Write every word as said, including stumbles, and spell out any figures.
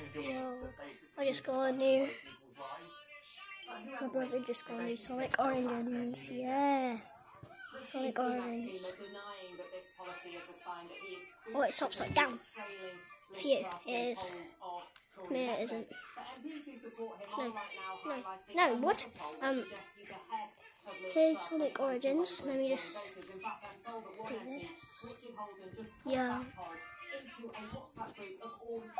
Yo, I just got a new. My brother just got a new Sonic Origins. Yes, Sonic Origins. Oh, it's upside down. Phew, it is. No, it isn't. No, no, no. What? Um, here's Sonic Origins. Let me just do this. Yeah.